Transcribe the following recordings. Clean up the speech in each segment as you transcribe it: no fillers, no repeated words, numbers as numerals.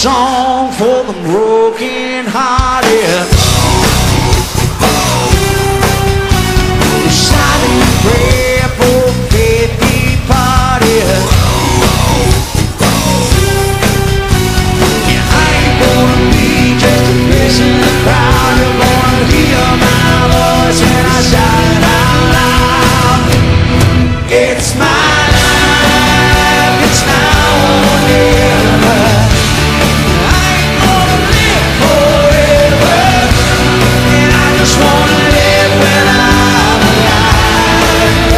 song for the broken hearted. Silent prayer for faith departed. Yeah, I ain't gonna be just a face in the crowd. You're gonna hear my voice when I shout it out loud. It's my life, it's now or never. I ain't gonna live forever, and I just wanna live when I'm alive.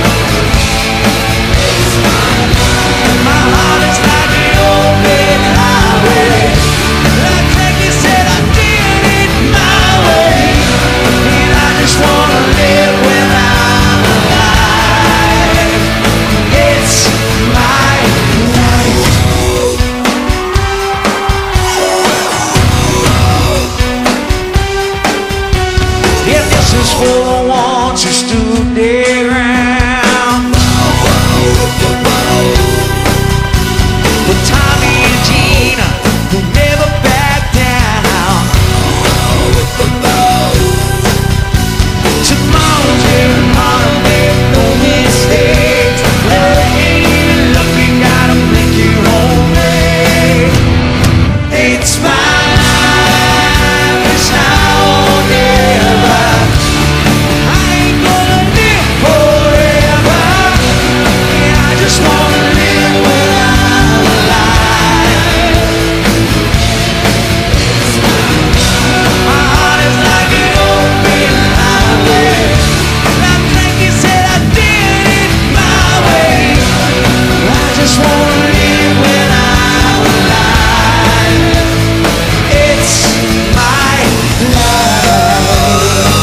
It's my life. My heart is like an open highway. Like Frankie said, I did it my way, and I just wanna live when I'm alive. It's my life. Yeah, this is for the ones who stood their ground. For Tommy and Gina, who never backed down. Tomorrow's getting harder, make no mistakes. Hey, luck, you gotta make your own way. It's my life, it's now or never. I ain't gonna live forever, and I just wanna live when I'm alive. My heart is like an open highway. Like Frankie said, I did it my way. I just wanna live when I'm alive. It's my life.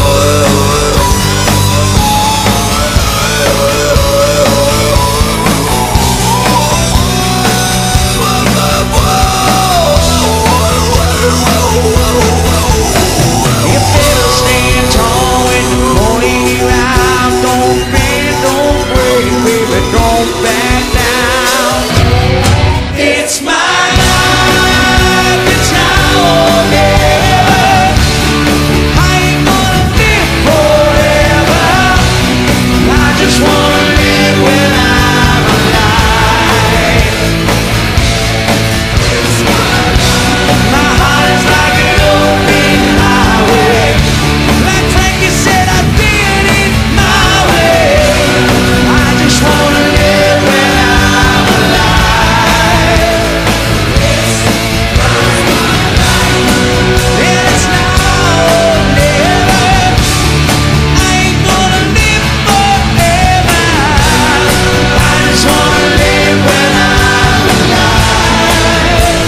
You better stand tall when you're holding you out. Don't bend, don't break, baby, don't back down. It's my life, it's now or never. I ain't gonna live forever. I just wanna live when I'm alive. My heart is like an open highway. Like Frankie said, I did it my way. I just wanna live when I'm alive. Yeah, it's now or never. I ain't gonna live forever. I just wanna live when I'm alive.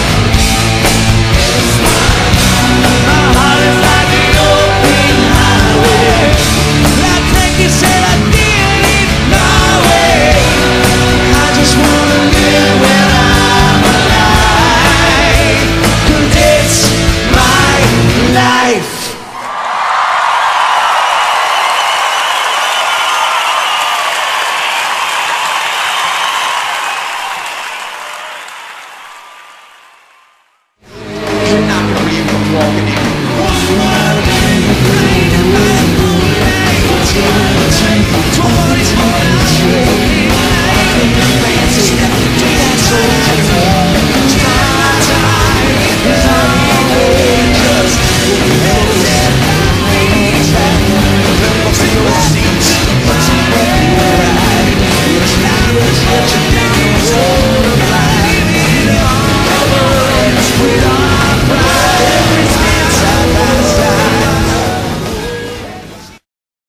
My heart is like an open highway. Like Frankie said, I did it my way. I just wanna live when I'm alive. 'Cause it's my life. You're not gonna be able to walk in here. Toys,